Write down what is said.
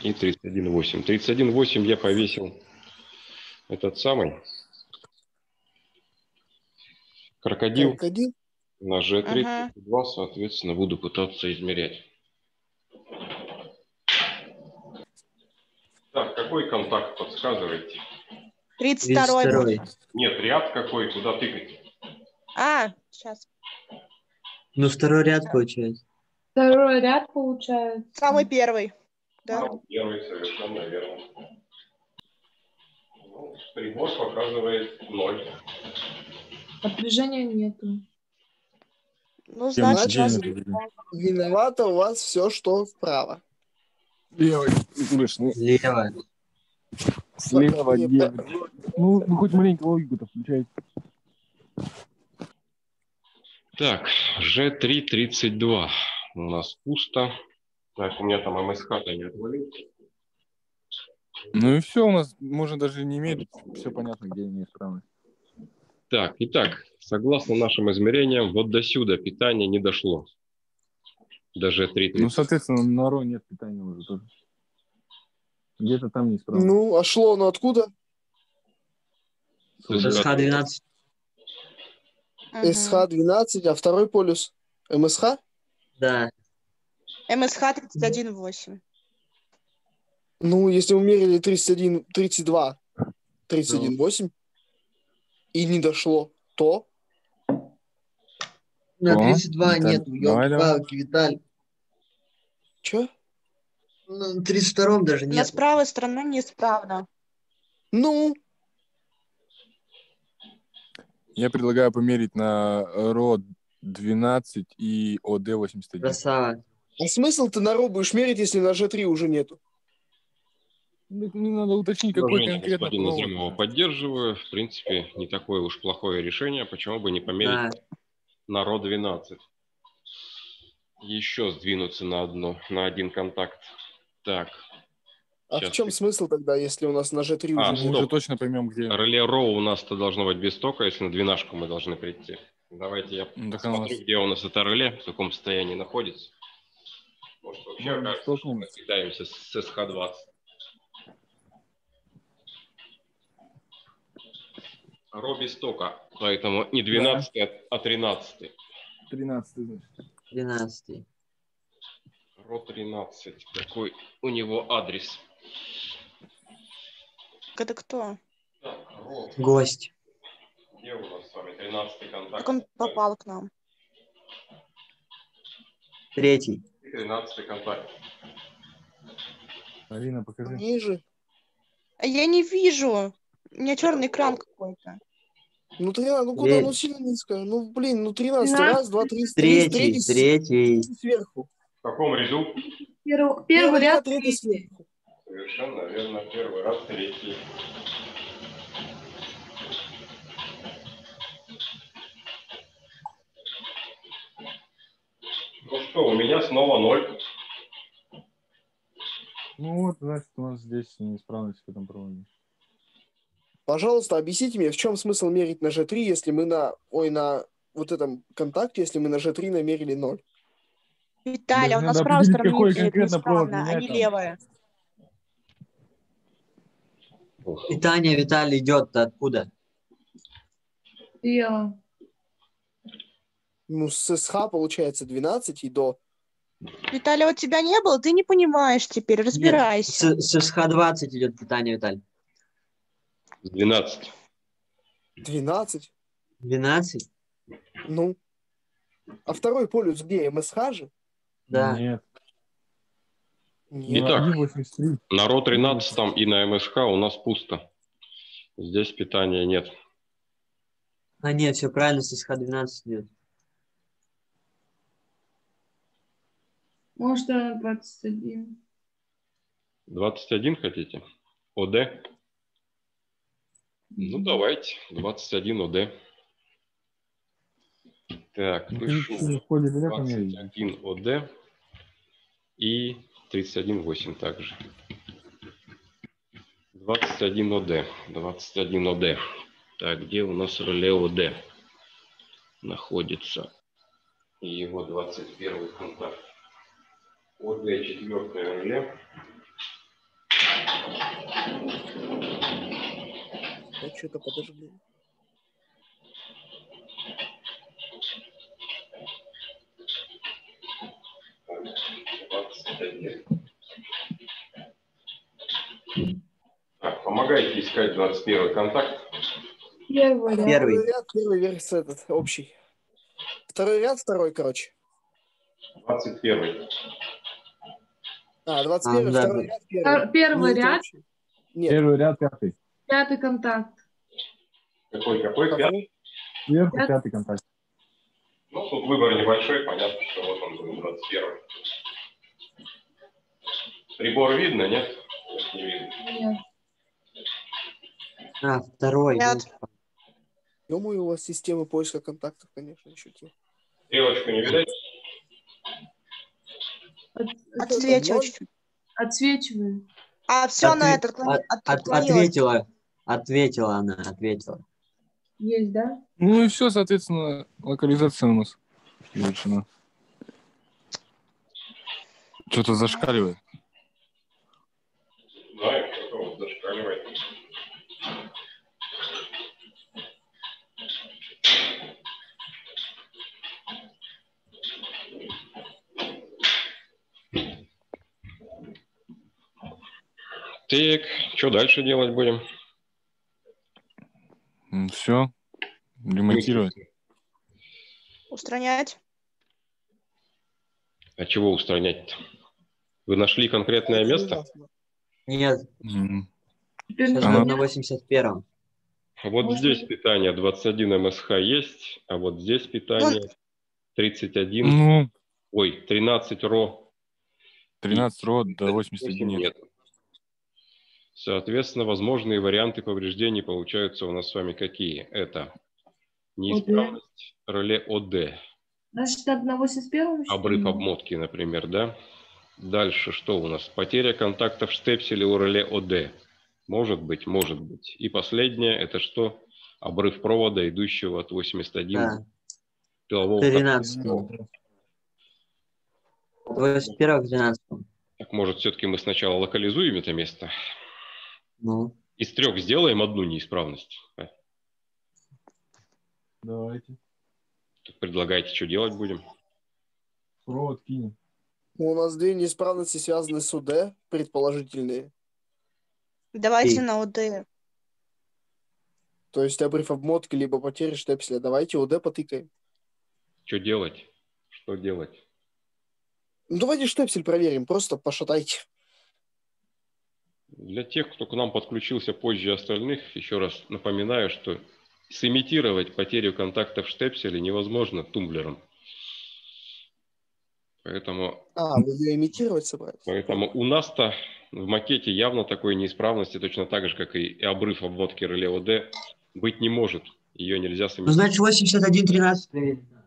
и 31,8. 31,8 я повесил этот самый крокодил на G3-32, соответственно, буду пытаться измерять. Так, какой контакт подсказываете? 32-й. Нет, ряд какой, куда тыкать? Сейчас. Ну, второй ряд получается. Второй ряд получается. Самый первый. Да? Первый, совершенно верно. Ну, прибор показывает 0. Напряжения нету. Ну, значит, виновато у вас все, что вправо. Левый. Слышно. Лево. Слева 9. Ну, вы хоть маленько логику-то включайте. Так, G3-32. У нас пусто. Так, у меня там МСХ-то не отвалился. Ну и все, у нас можно даже не мерить. Все понятно, где неисправность. Так, итак, согласно нашим измерениям, вот до сюда питание не дошло. До G3-32. Ну, соответственно, на РО нет питания уже тоже. Где-то там неисправность. Ну, а шло оно откуда? СХ-12. СХ-12, а второй полюс МСХ? Да. МСХ 31,8. Ну, если мы мерили 31, 32, 31,8 и не дошло, то? На 32 Виталь, нету, давай. ёлки-палки, Виталь. Че? Ну, на 32-м даже На нет. с правой стороны неисправно. Ну? Я предлагаю померить на РО 12 и ОД 81. Красава. А смысл ты на РО будешь мерить, если на G3 уже нету? Не надо уточнить, какой Положение конкретно господина провод. Зримова поддерживаю. В принципе, не такое уж плохое решение. Почему бы не померить на РО 12? Еще сдвинуться на один контакт. Так. А в чем смысл тогда, если у нас на G3 уже Мы уже точно поймем, где. Реле РО у нас-то должно быть без тока, если на двенашку мы должны прийти. Давайте я посмотрю, где у нас это реле, в каком состоянии находится. Может, вообще окажется, что мы питаемся с СХ-20. РО без тока, поэтому не 12, а 13. 13, значит. 13. РО 13. Какой у него адрес? Это кто? Так, РО. Гость. Где у нас с вами 13-й контакт? Как он попал к нам? 3. 13-й контакт. Алина, покажи. Ниже. Я не вижу. У меня черный экран какой-то. Ну, 13, ну куда? Ну, сильно низко. Ну, блин, ну 13. Раз, два, три. Третий. Сверху. В каком ряду? Первый ряд, третий сверху. Совершенно верно. Первый раз, третий. Ну что, у меня снова 0. Ну вот, значит, у нас здесь неисправность в этом проводе. Пожалуйста, объясните мне, в чем смысл мерить на G3, если мы на вот этом контакте, если мы на G3 намерили 0? Виталий, у нас с правой стороны неисправно, а не там. левая. Питание, Виталий, идет откуда? Слева. Ну, с СХ получается 12 и до... Виталий, вот тебя не было, ты не понимаешь теперь, разбирайся. Нет, с СХ-20 идет питание, Виталий. 12. 12? 12? Ну. А второй полюс где? МСХ же? Да. Нет. Итак, на РО 13 там и на МСХ у нас пусто. Здесь питания нет. А нет, все правильно, с СХ-12 идет. Может, она 21. 21 хотите? ОД? Ну, давайте. 21 ОД. Так, пишу 21 ОД и 31,8 также. 21 ОД. 21 ОД. Так, где у нас реле ОД находится? И его 21 контакт. ОД 4 реле. что-то подожгли. Так, помогайте искать 21 контакт. Первый ряд. Первый верх этот, общий. Второй ряд, второй, короче. 21. 21, да. второй ряд, первый. Первый Нет, ряд, общий. Нет. Первый ряд, пятый. пятый контакт. Какой? Пятый? Сверху Пятый. пятый контакт. Ну, тут выбор небольшой, понятно, что вот он будет 21. Прибор видно, нет? Не видно. Нет. Второй. Нет. Думаю, у вас система поиска контактов, конечно, еще те. Стрелочку не видать? Отсвечиваю чуть-чуть. Отсвечиваю. А, все, она это отклонилась. Ответила она. Есть, да? Ну и все, соответственно, локализация у нас завершена. Что-то зашкаливает. Да, что-то вот зашкаливает. Так, что дальше делать будем? Все. Ремонтировать. Устранять. А чего устранять-то? Вы нашли конкретное место? Нет, Теперь сейчас нужно на 81-м. Вот Можно- здесь питание 21 МСХ есть, а вот здесь питание 31, Ну, 13 РО. 13 рот до 81 нет. Соответственно, возможные варианты повреждений получаются у нас с вами какие? Это неисправность реле ОД, Значит, надо на 81-м еще? обрыв обмотки, например, да? Дальше что у нас? Потеря контакта в штепселе у реле ОД. Может быть, может быть. И последнее, это что? Обрыв провода, идущего от 81 Да. тылового 13. контакта. От 81 к 12. Так, может, все-таки мы сначала локализуем это место? Ну, Из 3 сделаем одну неисправность. Давайте. Так предлагайте, что делать будем? Провод кинем. У нас 2 неисправности связаны с УД, предположительные. Давайте И- на ОД. То есть обрыв обмотки, либо потеря штепселя. Давайте УД потыкаем. Что делать? Что делать? Ну, давайте штепсель проверим, просто пошатайте. Для тех, кто к нам подключился позже остальных, еще раз напоминаю, что сымитировать потерю контакта в штепселе невозможно тумблером. Поэтому Вы ее имитировать собрались? Поэтому у нас-то в макете явно такой неисправности, точно так же, как и обрыв обмотки реле ОД, быть не может. Ее нельзя ну сымитировать. значит 81-13 проверить.